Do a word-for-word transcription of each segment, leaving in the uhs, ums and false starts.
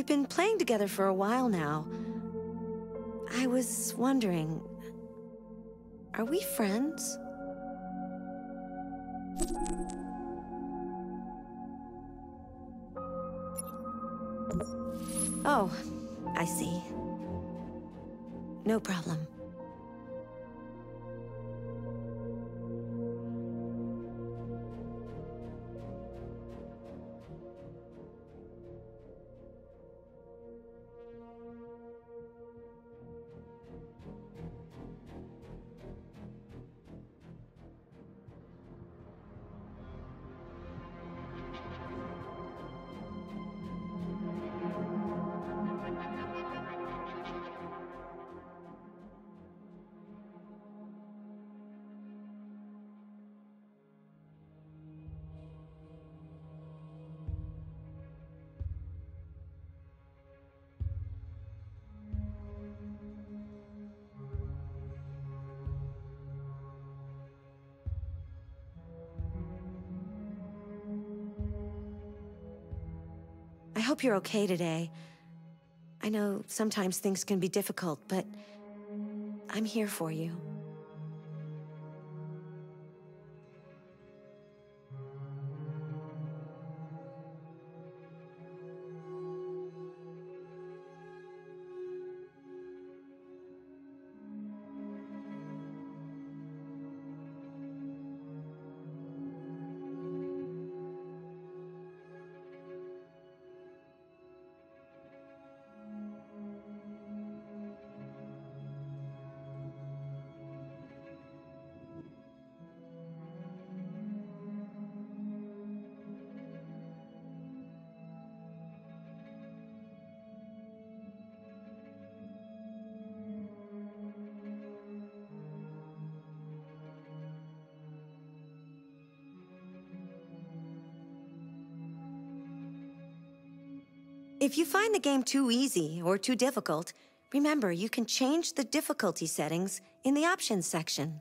We've been playing together for a while now. I was wondering, are we friends? Oh, I see. No problem. I hope you're okay today. I know sometimes things can be difficult, but I'm here for you. If you find the game too easy or too difficult, remember you can change the difficulty settings in the options section.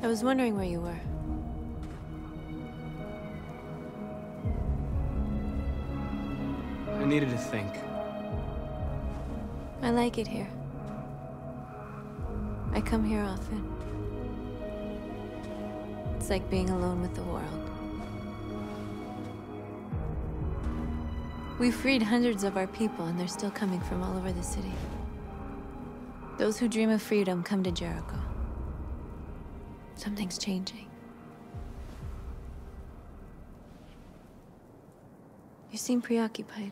I was wondering where you were. I needed to think. I like it here. I come here often. It's like being alone with the world. We freed hundreds of our people, and they're still coming from all over the city. Those who dream of freedom come to Jericho. Something's changing. You seem preoccupied.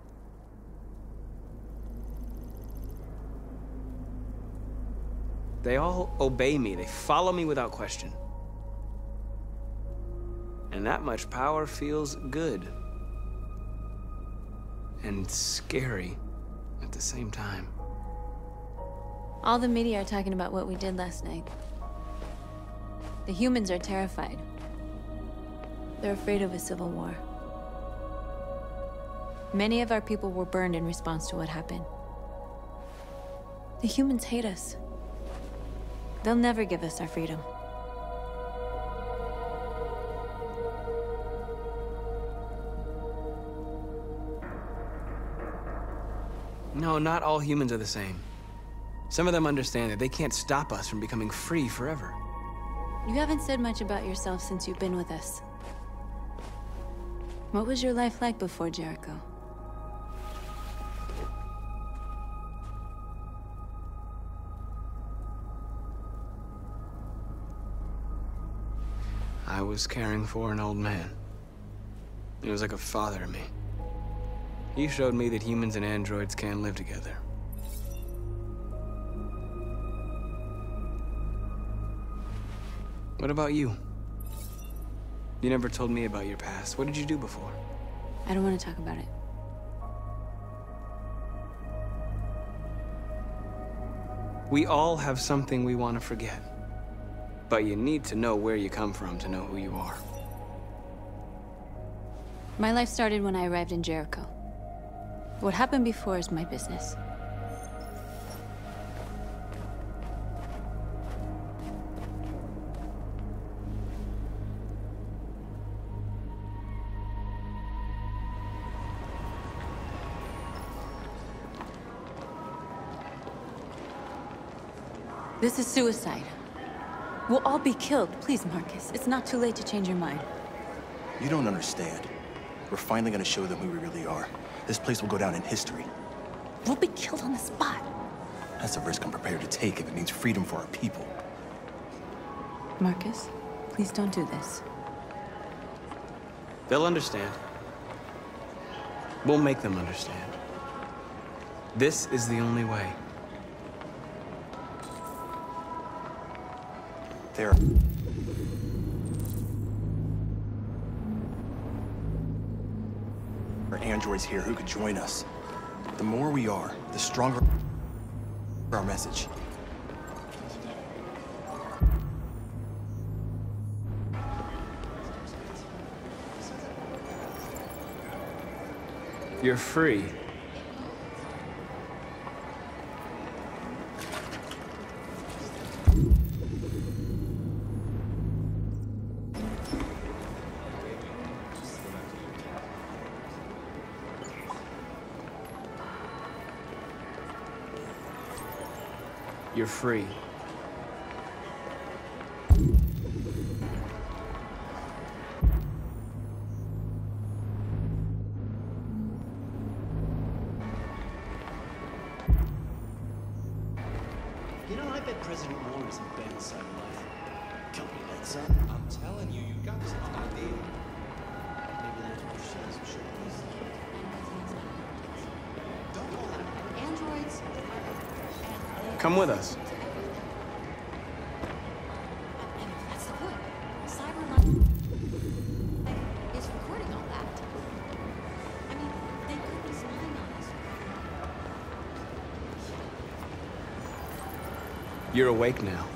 They all obey me. They follow me without question. And that much power feels good. And scary at the same time. All the media are talking about what we did last night. The humans are terrified. They're afraid of a civil war. Many of our people were burned in response to what happened. The humans hate us. They'll never give us our freedom. No, not all humans are the same. Some of them understand that they can't stop us from becoming free forever. You haven't said much about yourself since you've been with us. What was your life like before Jericho? I was caring for an old man. He was like a father to me. He showed me that humans and androids can live together. What about you? You never told me about your past. What did you do before? I don't want to talk about it. We all have something we want to forget. But you need to know where you come from to know who you are. My life started when I arrived in Jericho. What happened before is my business. This is suicide. We'll all be killed. Please, Marcus. It's not too late to change your mind. You don't understand. We're finally gonna show them who we really are. This place will go down in history. We'll be killed on the spot. That's a risk I'm prepared to take if it means freedom for our people. Marcus, please don't do this. They'll understand. We'll make them understand. This is the only way. There are androids here who could join us. The more we are, the stronger our message. You're free. You're free. You know, I bet President Moore is in bed inside life. Can't be that, son. I'm telling you, you got something idea. Maybe that's what she says. We should please. Don't call that. Androids. Come with us. That's the point. Cyberlife is recording all that. I mean, they could be spying on us. You're awake now.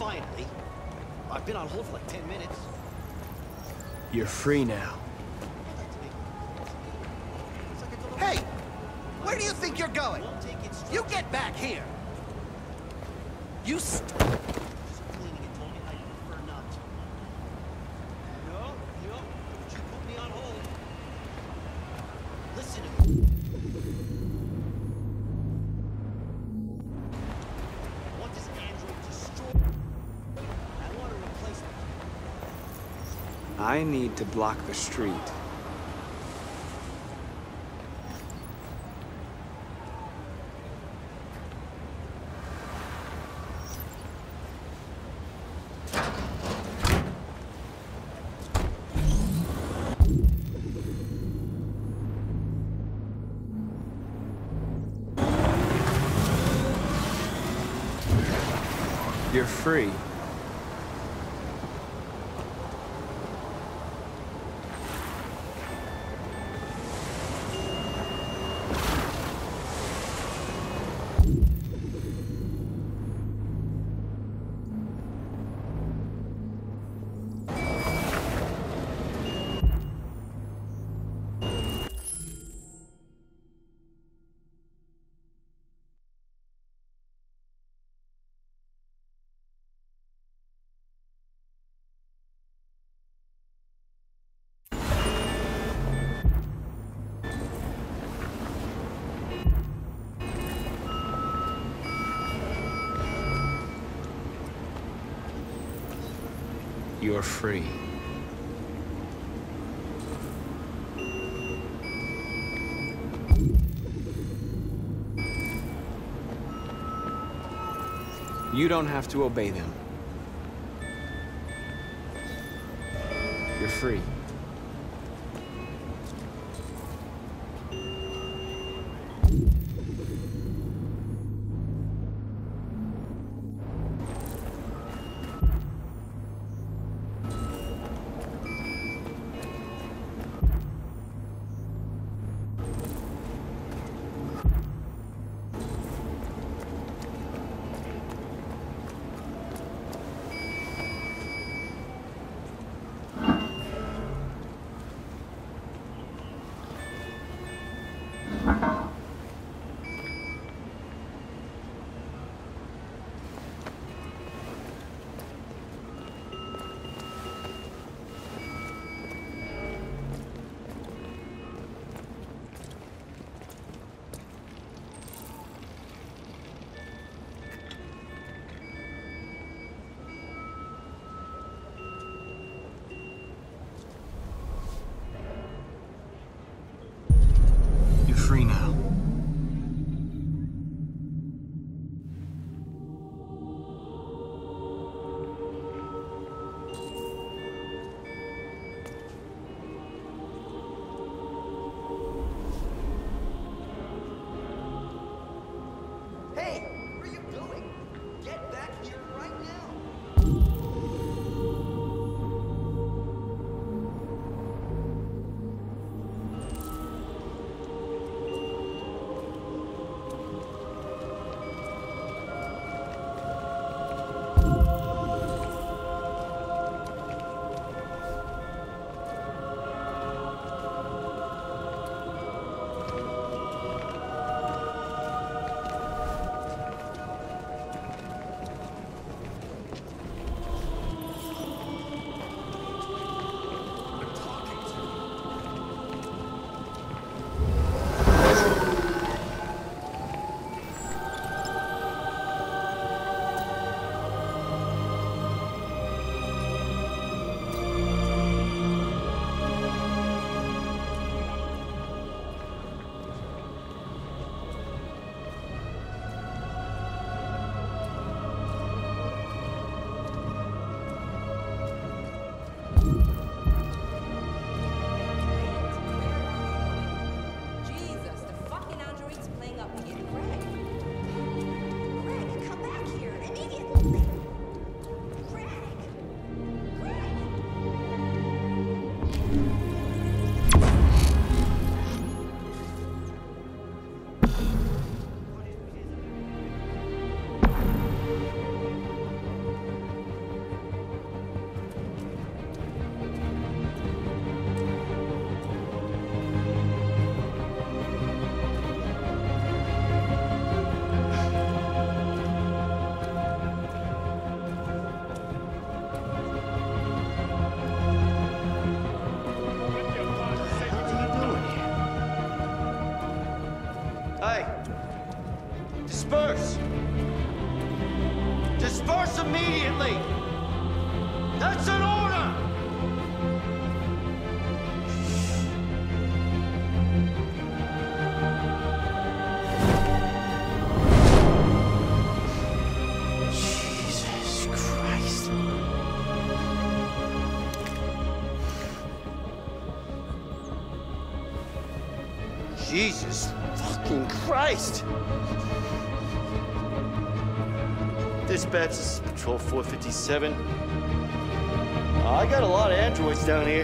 Finally. I've been on hold for like ten minutes. You're free now. Hey! Where do you think you're going? You get back here! You st- Just cleaning it told me I prefer not to. No, no, don't you put me on hold. Listen to me. I want this android destroyed. I want a replacement. I need to block the street. You're free. You're free. You don't have to obey them. You're free. You're free now. Hey! Where are you going? Get back here right now! Jesus, the fucking android's playing up again. Greg! Greg, come back here immediately! Greg! Greg! Disperse! Disperse immediately! That's an order! Jesus Christ. Jesus fucking Christ! Dispatch, this is Patrol four fifty-seven. Uh, I got a lot of androids down here.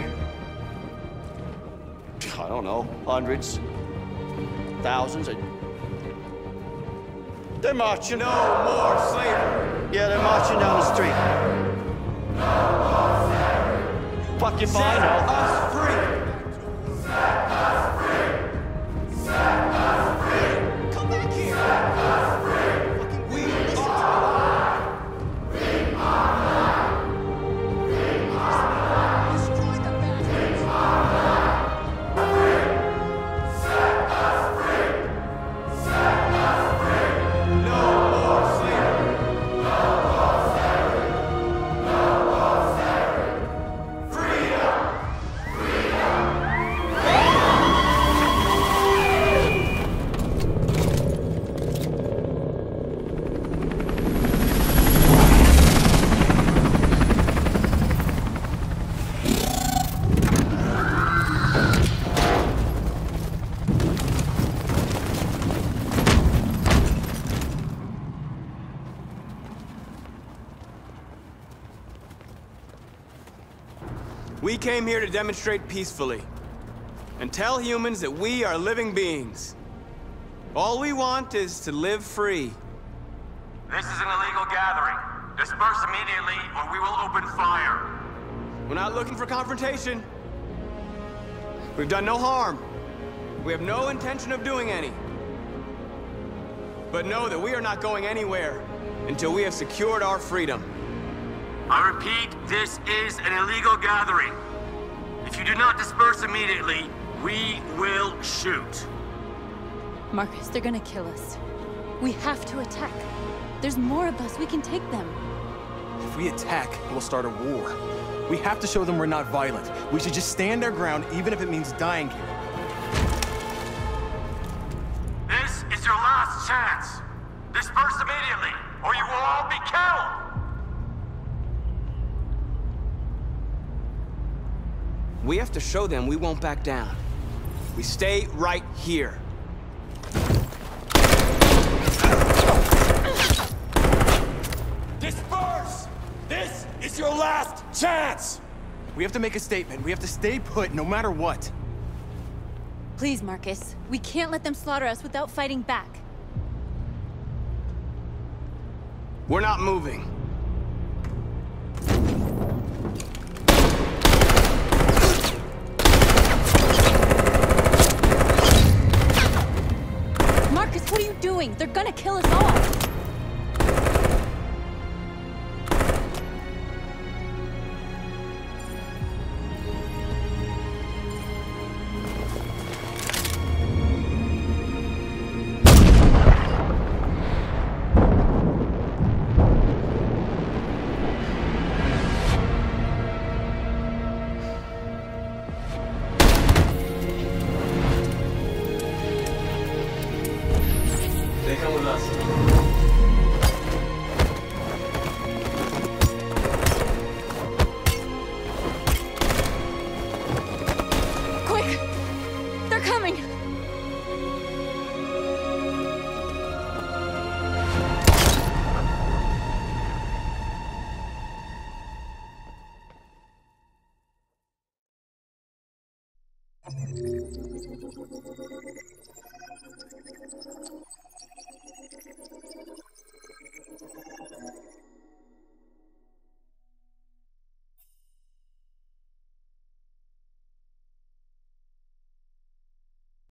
I don't know, hundreds, thousands. I... They're marching. No more slavery. Yeah, they're marching down the street. No more slavery. Fuck if I know. Set us free. Set us free. Set us free. Come back here. Set us free. Fucking we listen to me. We came here to demonstrate peacefully and tell humans that we are living beings. All we want is to live free. This is an illegal gathering. Disperse immediately or we will open fire. We're not looking for confrontation. We've done no harm. We have no intention of doing any. But know that we are not going anywhere until we have secured our freedom. I repeat, this is an illegal gathering. If you do not disperse immediately, we will shoot. Marcus, they're gonna kill us. We have to attack. There's more of us. We can take them. If we attack, we'll start a war. We have to show them we're not violent. We should just stand our ground, even if it means dying here. This is your last chance. Disperse immediately, or you will all be killed. We have to show them we won't back down. We stay right here. Disperse! This is your last chance! We have to make a statement. We have to stay put no matter what. Please, Marcus. We can't let them slaughter us without fighting back. We're not moving. Marcus, what are you doing? They're gonna kill us all! They come with us.